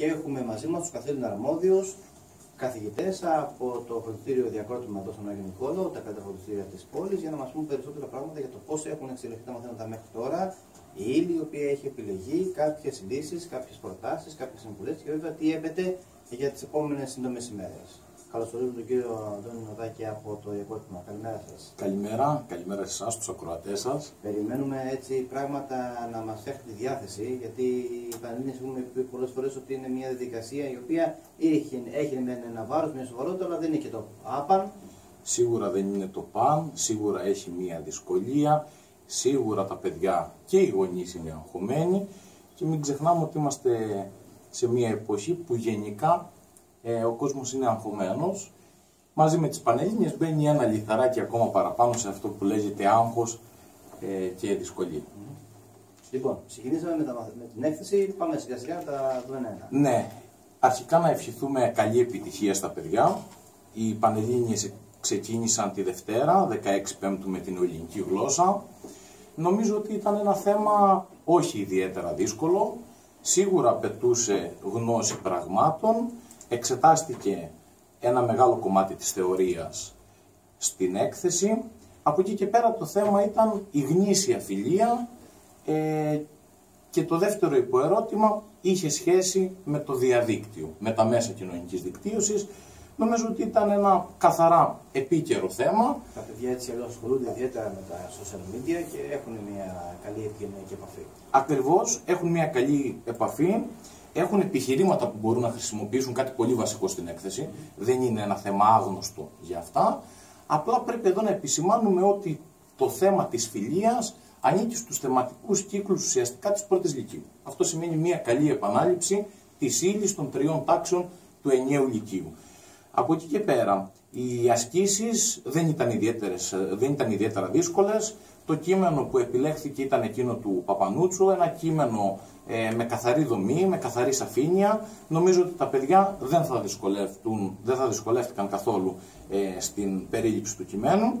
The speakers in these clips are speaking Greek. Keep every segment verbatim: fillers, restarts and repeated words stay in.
και έχουμε μαζί μας τους καθήλυνα αρμόδιους καθηγητές από το φροντιστήριο Διακρότημα εδώ στον Άγιο Νικόλαο, τα καλύτερα φροντιστήρια της πόλης, για να μας πούν περισσότερα πράγματα για το πώς έχουν εξελιχθεί τα μαθήματα μέχρι τώρα, η ύλη η οποία έχει επιλεγεί, κάποιες λύσεις, κάποιες προτάσεις, κάποιες συμβουλές και βέβαια τι έπεται για τις επόμενες σύντομες ημέρες. Καλωσορίζω τον κύριο Αντώνη Νοδάκη από το Διακρότημα. Καλημέρα σας. Καλημέρα, καλημέρα σε εσάς, τους ακροατές σας. Περιμένουμε έτσι πράγματα να μας φτιάχνει τη διάθεση, γιατί οι Πανελλήνιες έχουμε πει πολλές φορές ότι είναι μια διαδικασία η οποία έχει, έχει ένα βάρος, μια σοβαρότητα, αλλά δεν είναι και το άπαν. Σίγουρα δεν είναι το παν, σίγουρα έχει μια δυσκολία, σίγουρα τα παιδιά και οι γονείς είναι αγχωμένοι και μην ξεχνάμε ότι είμαστε σε μια εποχή που γενικά ε, ο κόσμος είναι αγχωμένος. Μαζί με τις Πανελλήνιες μπαίνει ένα λιθαράκι ακόμα παραπάνω σε αυτό που λέγεται άγχος ε, και δυσκολία. Λοιπόν, ξεκινήσαμε με, τα, με την έκθεση, πάμε σιγά σιγά να τα δούμε ένα. Ναι, αρχικά να ευχηθούμε καλή επιτυχία στα παιδιά. Οι Πανελλήνιες ξεκίνησαν τη Δευτέρα, δεκαέξι Πέμπτου, με την ελληνική γλώσσα. Νομίζω ότι ήταν ένα θέμα όχι ιδιαίτερα δύσκολο. Σίγουρα απαιτούσε γνώση πραγμάτων. Εξετάστηκε ένα μεγάλο κομμάτι της θεωρίας στην έκθεση. Από εκεί και πέρα το θέμα ήταν η γνήσια φιλία ε, και το δεύτερο υποερώτημα είχε σχέση με το διαδίκτυο, με τα μέσα κοινωνικής δικτύωσης. Νομίζω ότι ήταν ένα καθαρά επίκαιρο θέμα. Τα παιδιά έτσι αλλιώς ασχολούνται ιδιαίτερα με τα social media και έχουν μια καλή επικοινωνική επαφή. Ακριβώς, έχουν μια καλή επαφή. Έχουν επιχειρήματα που μπορούν να χρησιμοποιήσουν, κάτι πολύ βασικό στην έκθεση. Δεν είναι ένα θέμα άγνωστο για αυτά. Απλά πρέπει εδώ να επισημάνουμε ότι το θέμα της φιλίας ανήκει στους θεματικούς κύκλους ουσιαστικά της πρώτης λυκείου. Αυτό σημαίνει μια καλή επανάληψη της ύλης των τριών τάξεων του ενιαίου λυκείου. Από εκεί και πέρα, οι ασκήσεις δεν ήταν, ιδιαίτερες, δεν ήταν ιδιαίτερα δύσκολες. Το κείμενο που επιλέχθηκε ήταν εκείνο του Παπανούτσου, ένα κείμενο ε, με καθαρή δομή, με καθαρή σαφήνεια. Νομίζω ότι τα παιδιά δεν θα, δεν θα δυσκολεύτηκαν καθόλου ε, στην περίληψη του κειμένου.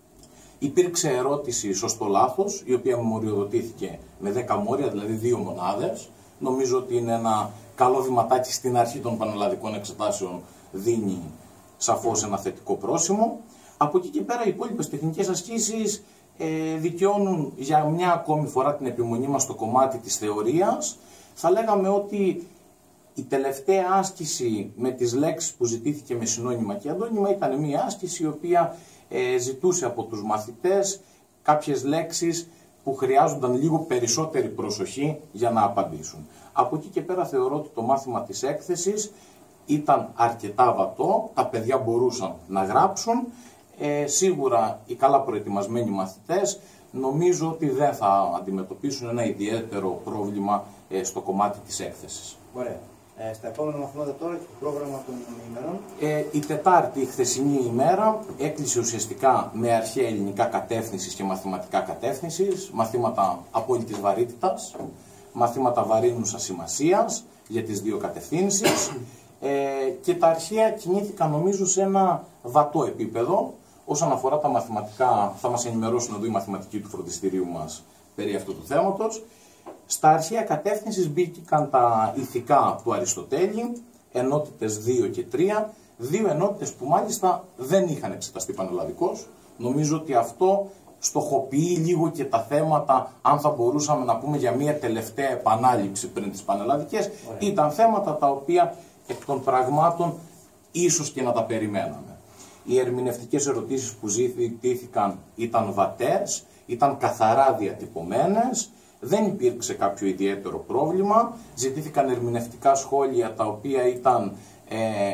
Υπήρξε ερώτηση σωστό-λάθος, η οποία μοριοδοτήθηκε με δέκα μόρια, δηλαδή δύο μονάδες. Νομίζω ότι είναι ένα καλό βηματάκι στην αρχή των πανελλαδικών εξετάσεων, δίνει σαφώς ένα θετικό πρόσημο. Από εκεί και πέρα οι υπόλοιπες τεχνικές ασκήσεις ε, δικαιώνουν για μια ακόμη φορά την επιμονή μας στο κομμάτι της θεωρίας. Θα λέγαμε ότι η τελευταία άσκηση με τις λέξεις που ζητήθηκε με συνώνυμα και αντώνυμα ήταν μια άσκηση η οποία ε, ζητούσε από τους μαθητές κάποιες λέξεις που χρειάζονταν λίγο περισσότερη προσοχή για να απαντήσουν. Από εκεί και πέρα θεωρώ ότι το μάθημα της έκθεσης ήταν αρκετά βατό, τα παιδιά μπορούσαν να γράψουν. Ε, σίγουρα οι καλά προετοιμασμένοι μαθητές νομίζω ότι δεν θα αντιμετωπίσουν ένα ιδιαίτερο πρόβλημα ε, στο κομμάτι της έκθεσης. Ωραία. Ε, στα επόμενα μαθήματα τώρα και το πρόγραμμα των ημερών. Ε, η Τετάρτη, η χθεσινή ημέρα, έκλεισε ουσιαστικά με αρχαία ελληνικά κατεύθυνσης και μαθηματικά κατεύθυνσης, μαθήματα απόλυτης βαρύτητας, μαθήματα βαρύνουσας σημασίας για τις δύο κατευθύνσεις. Ε, και τα αρχαία κινήθηκαν νομίζω σε ένα βατό επίπεδο. Όσον αφορά τα μαθηματικά, θα μας ενημερώσουν εδώ οι μαθηματικοί του φροντιστηρίου μας περί αυτού του θέματος. Στα αρχαία κατεύθυνσης μπήκαν τα ηθικά του Αριστοτέλη, ενότητες δύο και τρία, δύο ενότητες που μάλιστα δεν είχαν εξεταστεί πανελλαδικώς. Νομίζω ότι αυτό στοχοποιεί λίγο και τα θέματα, αν θα μπορούσαμε να πούμε για μια τελευταία επανάληψη πριν τις πανελλαδικές. Ωραία. Ήταν θέματα τα οποία εκ των πραγμάτων ίσως και να τα περιμέναμε. Οι ερμηνευτικές ερωτήσεις που ζητήθηκαν ήταν βατές, ήταν καθαρά διατυπωμένες, δεν υπήρξε κάποιο ιδιαίτερο πρόβλημα. Ζητήθηκαν ερμηνευτικά σχόλια τα οποία ήταν ε,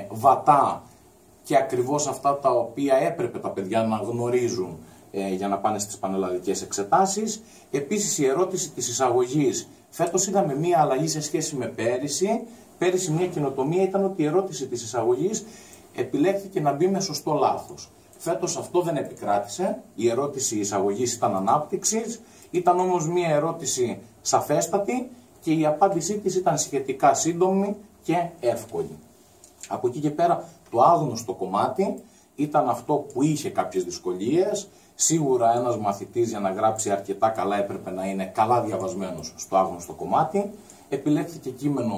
βατά και ακριβώς αυτά τα οποία έπρεπε τα παιδιά να γνωρίζουν ε, για να πάνε στις πανελλαδικές εξετάσεις. Επίσης η ερώτηση της εισαγωγής. Φέτος είδαμε μία αλλαγή σε σχέση με πέρυσι. Πέρυσι μια καινοτομία ήταν ότι η ερώτηση της εισαγωγής επιλέχθηκε να μπει με σωστό λάθος. Φέτος αυτό δεν επικράτησε, η ερώτηση εισαγωγής ήταν ανάπτυξης, ήταν όμως μια ερώτηση σαφέστατη και η απάντησή της ήταν σχετικά σύντομη και εύκολη. Από εκεί και πέρα το άγνωστο κομμάτι ήταν αυτό που είχε κάποιες δυσκολίες. Σίγουρα ένας μαθητής για να γράψει αρκετά καλά έπρεπε να είναι καλά διαβασμένος στο άγνωστο κομμάτι. Επιλέχθηκε κείμενο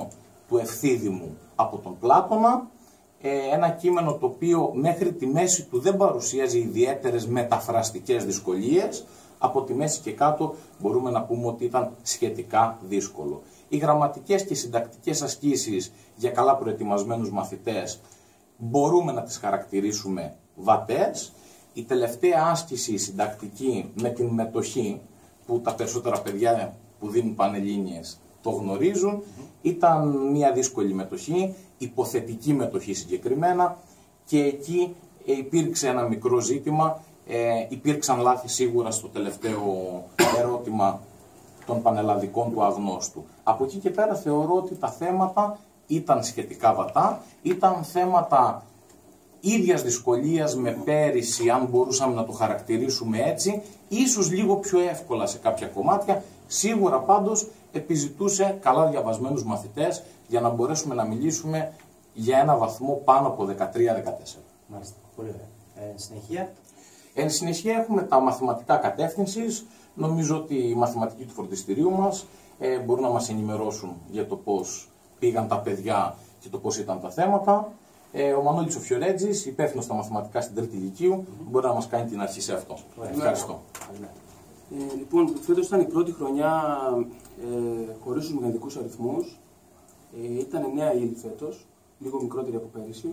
του Ευθύδημου από τον Πλάτωνα. Ένα κείμενο το οποίο μέχρι τη μέση του δεν παρουσίαζε ιδιαίτερες μεταφραστικές δυσκολίες. Από τη μέση και κάτω μπορούμε να πούμε ότι ήταν σχετικά δύσκολο. Οι γραμματικές και συντακτικές ασκήσεις για καλά προετοιμασμένους μαθητές μπορούμε να τις χαρακτηρίσουμε βατές. Η τελευταία άσκηση η συντακτική με την μετοχή, που τα περισσότερα παιδιά που δίνουν πανελλήνιες το γνωρίζουν, ήταν μια δύσκολη μετοχή, υποθετική μετοχή συγκεκριμένα, και εκεί υπήρξε ένα μικρό ζήτημα, ε, υπήρξαν λάθη σίγουρα στο τελευταίο ερώτημα των πανελλαδικών του αγνώστου. Από εκεί και πέρα θεωρώ ότι τα θέματα ήταν σχετικά βατά, ήταν θέματα ίδιας δυσκολίας με πέρυσι, αν μπορούσαμε να το χαρακτηρίσουμε έτσι, ίσως λίγο πιο εύκολα σε κάποια κομμάτια, σίγουρα πάντως επιζητούσε καλά διαβασμένους μαθητές για να μπορέσουμε να μιλήσουμε για ένα βαθμό πάνω από δεκατρία δεκατέσσερα. Μάλιστα, πολύ ωραία. Ε, συνεχεία. Εν συνεχεία έχουμε τα μαθηματικά κατεύθυνσης. Νομίζω ότι οι μαθηματικοί του φροντιστηρίου μας ε, μπορούν να μας ενημερώσουν για το πώς πήγαν τα παιδιά και το πώς ήταν τα θέματα. Ε, ο Μανώλης ο Φιωρέτζης, υπεύθυνος στα μαθηματικά στην τρίτη Λυκείου, mm-hmm. μπορεί να μας κάνει την αρχή σε αυτό. Yeah. Ευχαριστώ. Yeah. Ε, λοιπόν, φέτος ήταν η πρώτη χρονιά ε, χωρίς τους μηδενικούς αριθμούς. Ε, ήταν εννέα ύλη φέτος, λίγο μικρότερη από πέρυσι.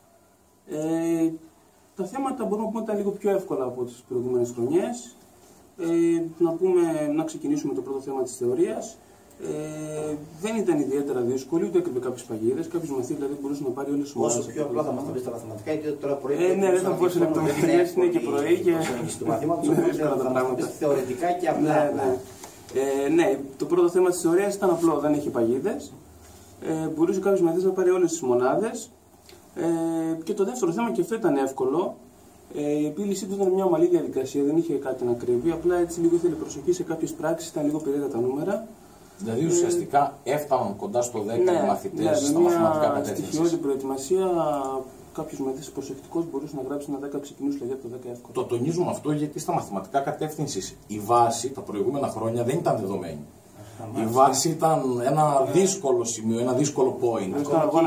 Ε, τα θέματα μπορούμε να πούμε ήταν λίγο πιο εύκολα από τις προηγούμενες χρονιές. Ε, να, πούμε, να ξεκινήσουμε το πρώτο θέμα της θεωρίας. Ε, δεν ήταν ιδιαίτερα δύσκολο, ούτε έκρυβε κάποιες παγίδες. Κάποιος μαθητής δηλαδή μπορούσε να πάρει όλες τις ομάδες. Όσο πιο απλά θα μας το πεις τα μαθηματικά, γιατί τώρα πρωί. Ε, ναι, δεν θα πω σε λεπτομέρειες, είναι και πρωί. Και του μαθήματος θα μας πεις θεωρητικά και απλά. Ναι, ναι. Ε, ναι, το πρώτο θέμα της θεωρίας ήταν απλό, δεν είχε παγίδες. Ε, μπορούσε κάποιος μαθητής να πάρει όλες τις μονάδες. Ε, και το δεύτερο θέμα και αυτό ήταν εύκολο. Ε, η επίλυσή του ήταν μια ομαλή διαδικασία, δεν είχε κάτι να κρύβει. Απλά έτσι λίγο ήθελε προσοχή σε κάποιες πράξεις, ήταν λίγο περίεργα τα νούμερα. Δηλαδή ουσιαστικά ε, έφταναν κοντά στο δέκα ναι, οι μαθητές ναι, στα μαθηματικά κατεύθυνση. Με στοιχειώδη προετοιμασία, κάποιος μαθητής προσεκτικός μπορούσε να γράψει ένα δέκα, ξεκινούσε δηλαδή από το δέκα εύκολα. Το τονίζουμε αυτό γιατί στα μαθηματικά κατεύθυνση η βάση τα προηγούμενα χρόνια δεν ήταν δεδομένη. Η βάση ήταν ένα δύσκολο σημείο, ένα δύσκολο point.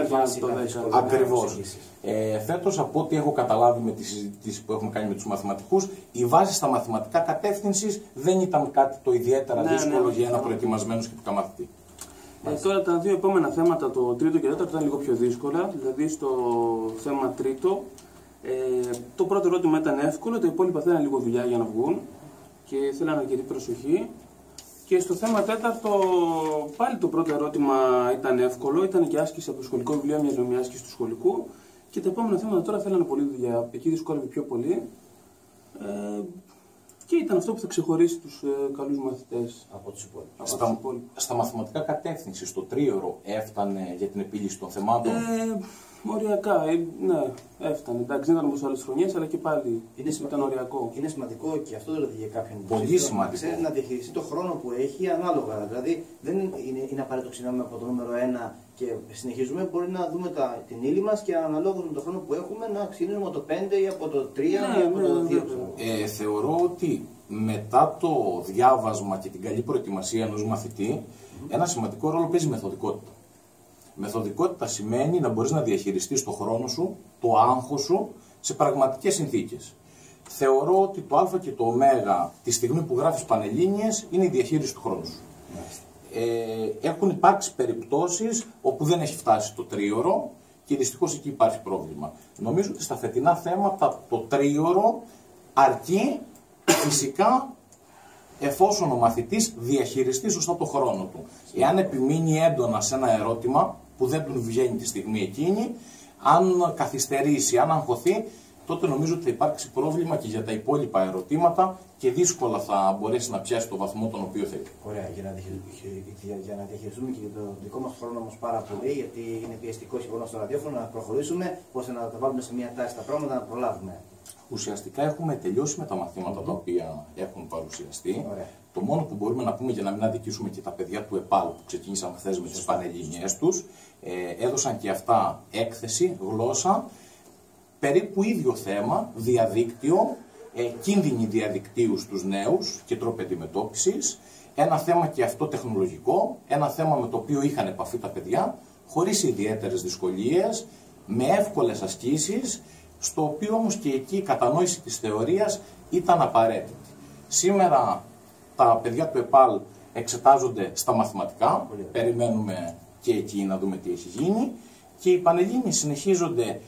Ακριβώς. Ε, φέτος, από ό,τι έχω καταλάβει με τις συζητήσεις που έχουμε κάνει με τους μαθηματικούς, η βάση στα μαθηματικά κατεύθυνσης δεν ήταν κάτι το ιδιαίτερα ναι, δύσκολο ναι, για ένα προετοιμασμένο σχετικά μαθητή. Ε, τώρα τα δύο επόμενα θέματα, το τρίτο και τέταρτο, ήταν λίγο πιο δύσκολα. Δηλαδή στο θέμα τρίτο, ε, το πρώτο ερώτημα ήταν εύκολο, τα υπόλοιπα θέλανε λίγο δουλειά για να βγουν και θέλανε αρκετή προσοχή. Και στο θέμα τέταρτο, πάλι το πρώτο ερώτημα ήταν εύκολο, ήταν και άσκηση από το σχολικό βιβλίο, μια ζωμή άσκηση του σχολικού. Και τα επόμενα θέματα τώρα θέλανε πολύ δουλειά. Εκεί δυσκόλευε πιο πολύ. Ε, και ήταν αυτό που θα ξεχωρίσει τους ε, καλούς μαθητές από τους υπόλοιπους. Στα, στα μαθηματικά κατεύθυνση, στο τρίωρο έφτανε για την επίλυση των θεμάτων. Ε, οριακά, ε, ναι, έφτανε. Εντάξει, δεν ήταν όπως άλλες χρονιές, αλλά και πάλι είναι ήταν οριακό. Είναι σημαντικό και αυτό δηλαδή για κάποιον πολύ σημαντικό. Να διαχειριστεί το χρόνο που έχει ανάλογα. Δηλαδή δεν είναι, είναι απαραίτητο ξεκινάμε από το νούμερο ένα και συνεχίζουμε. Μπορεί να δούμε τα, την ύλη μας και αναλόγως με τον χρόνο που έχουμε να ξεκινήσουμε από το πέντε ή από το τρία ναι, ή από το δύο. Ε, θεωρώ ότι μετά το διάβασμα και την καλή προετοιμασία ενός μαθητή, mm-hmm. ένα σημαντικό ρόλο παίζει η μεθοδικότητα. Μεθοδικότητα σημαίνει να μπορείς να διαχειριστείς το χρόνο σου, το άγχος σου, σε πραγματικές συνθήκες. Θεωρώ ότι το α και το ω τη στιγμή που γράφεις πανελλήνιες είναι η διαχείριση του χρόνου σου. Ε, έχουν υπάρξει περιπτώσεις όπου δεν έχει φτάσει το τρίωρο και δυστυχώς εκεί υπάρχει πρόβλημα. Νομίζω ότι στα φετινά θέματα το τρίωρο αρκεί φυσικά εφόσον ο μαθητής διαχειριστεί σωστά το χρόνο του. Εάν επιμείνει έντονα σε ένα ερώτημα που δεν του βγαίνει τη στιγμή εκείνη, αν καθυστερήσει, αν αγχωθεί, τότε νομίζω ότι θα υπάρξει πρόβλημα και για τα υπόλοιπα ερωτήματα και δύσκολα θα μπορέσει να πιάσει το βαθμό τον οποίο θέλει. Ωραία, για να, για, για να διαχειριστούμε και το δικό μας χρόνο όμως πάρα πολύ, γιατί είναι πιεστικό γεγονό στο ραδιόφωνο, να προχωρήσουμε ώστε να τα βάλουμε σε μια τάση τα πράγματα να προλάβουμε. Ουσιαστικά έχουμε τελειώσει με τα μαθήματα mm-hmm. τα οποία έχουν παρουσιαστεί. Ωραία. Το μόνο που μπορούμε να πούμε για να μην αδικήσουμε και τα παιδιά του ΕΠΑΛ που ξεκίνησαν χθες με τις πανελληνίες τους, ε, έδωσαν και αυτά έκθεση, γλώσσα, περίπου ίδιο θέμα, διαδίκτυο, ε, κίνδυνοι διαδικτύου στους νέους και τρόποι αντιμετώπισης, ένα θέμα και αυτό τεχνολογικό, ένα θέμα με το οποίο είχαν επαφή τα παιδιά, χωρίς ιδιαίτερες δυσκολίες, με εύκολες ασκήσεις, στο οποίο όμως και εκεί η κατανόηση της θεωρίας ήταν απαραίτητη. Σήμερα τα παιδιά του ΕΠΑΛ εξετάζονται στα μαθηματικά, περιμένουμε και εκεί να δούμε τι έχει γίνει, και οι Πανελλήνιες συνεχίζονται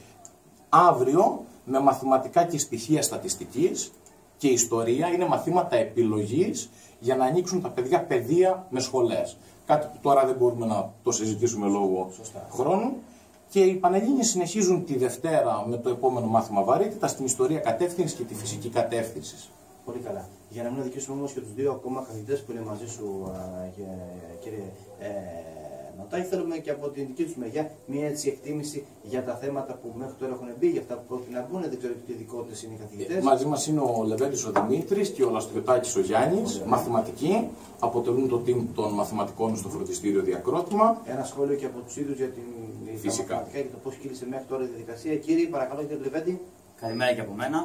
αύριο με μαθηματικά και στοιχεία στατιστικής και ιστορία, είναι μαθήματα επιλογής για να ανοίξουν τα παιδιά παιδεία με σχολές. Κάτι που τώρα δεν μπορούμε να το συζητήσουμε λόγω Σωστά. χρόνου. Και οι Πανελλήνιες συνεχίζουν τη Δευτέρα με το επόμενο μάθημα βαρύτητα στην ιστορία κατεύθυνση και τη φυσική κατεύθυνση. Πολύ καλά. Για να μην αδικήσουμε όμως και τους δύο ακόμα καθηγητές που είναι μαζί σου, κύριε ε, Νοτάκη, θέλουμε και από την δική τους μεριά μια έτσι εκτίμηση για τα θέματα που μέχρι τώρα έχουν μπει, για αυτά που πρέπει να μπουν. Δεν ξέρω τι ειδικότητες είναι οι καθηγητές. Ε, μαζί μας είναι ο Λεβέντης ο Δημήτρης και ο Λαστριωτάκης ο Γιάννης, μαθηματικοί, αποτελούν το team των μαθηματικών στο φροντιστήριο Διακρότημα. Ένα σχόλιο και από τους ίδιους για την μαθηματικά και το πώς κύλησε μέχρι τώρα η διαδικασία. Κύριε, παρακαλώ, κύριε Λεβέντη. Καλημέρα και από μένα.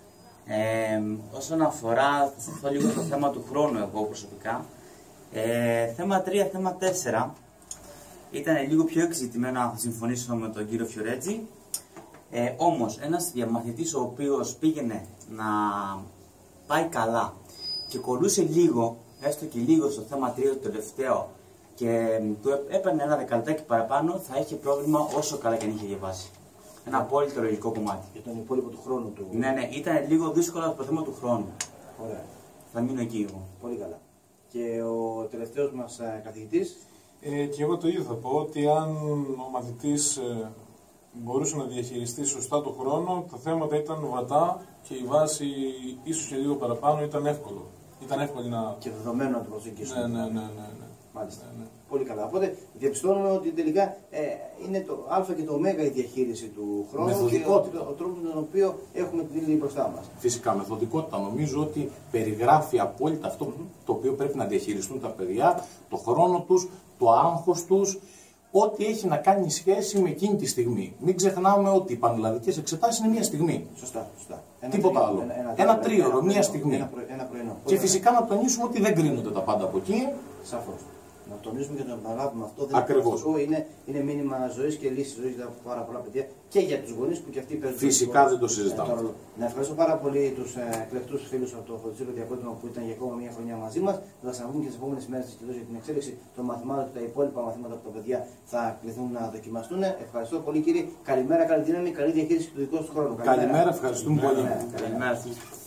Ε, όσον αφορά, θα σταθώ λίγο στο θέμα του χρόνου εγώ προσωπικά. Ε, θέμα τρία, θέμα τέσσερα. Ήταν λίγο πιο εξητημένο να συμφωνήσω με τον κύριο Φιωρέτζη. Ε, όμως, ένας διαμαθητής ο οποίος πήγαινε να πάει καλά και κολλούσε λίγο, έστω και λίγο στο θέμα τρία το τελευταίο, και του έπαιρνε ένα δεκαλτάκι παραπάνω, θα είχε πρόβλημα όσο καλά και αν είχε διαβάσει. Ένα απόλυτο λογικό κομμάτι. Για τον υπόλοιπο του χρόνου του. Ναι, ναι, ήταν λίγο δύσκολο το θέμα του χρόνου. Ωραία. Θα μείνω εκεί εγώ. Πολύ καλά. Και ο τελευταίος μας καθηγητής. Ε, και εγώ το ίδιο θα πω, ότι αν ο μαθητής ε, μπορούσε να διαχειριστεί σωστά το χρόνο, τα θέματα ήταν βατά και η βάση ίσως και λίγο παραπάνω ήταν εύκολο. Ήταν εύκολο να... Και δεδομένο να το προσεγγίσουμε. Ναι, ναι, ναι, ναι, ναι. Μάλιστα. Ναι, ναι. Πολύ καλά. Οπότε διαπιστώνουμε ότι τελικά ε, είναι το α και το ω η διαχείριση του χρόνου και ο, ο τρόπος με τον οποίο έχουμε την ύλη μπροστά μας. Φυσικά, μεθοδικότητα νομίζω ότι περιγράφει απόλυτα αυτό mm-hmm. το οποίο πρέπει να διαχειριστούν τα παιδιά, το χρόνο τους, το άγχος τους, ό,τι έχει να κάνει σχέση με εκείνη τη στιγμή. Μην ξεχνάμε ότι οι πανελλαδικές εξετάσεις είναι μία στιγμή. Σωστά, σωστά. Ένα Τίποτα τρί, άλλο. Ένα, ένα, ένα τρίωρο, μία στιγμή. Ένα, πρωί, ένα πρωινό. Και φυσικά να τονίσουμε ότι δεν κρίνονται τα πάντα από εκεί. Σαφώς. Να τονίσουμε και να επαναλάβουμε αυτό. Δεν Ακριβώς. Είναι, είναι, είναι μήνυμα ζωής και λύση ζωής για πάρα πολλά παιδιά και για τους γονείς που και αυτοί παίζουν. Φυσικά δεν το συζητάμε. Ε, να ευχαριστώ πάρα πολύ τους εκλεκτούς φίλους από το Φροντιστήριο Διακρότημα που ήταν για ακόμα μια χρονιά μαζί μας. Θα σας αναβούμε και τις επόμενες μέρες της για την εξέλιξη των μαθημάτων και τα υπόλοιπα μαθήματα που τα παιδιά θα κληθούν να δοκιμαστούν. Ευχαριστώ πολύ κύριε. Καλημέρα, καλή δύναμη, καλή διαχείριση του δικού του χρόνου. Καλημέρα, Καλημέρα ευχαριστούμε πολύ. Καλημέρα.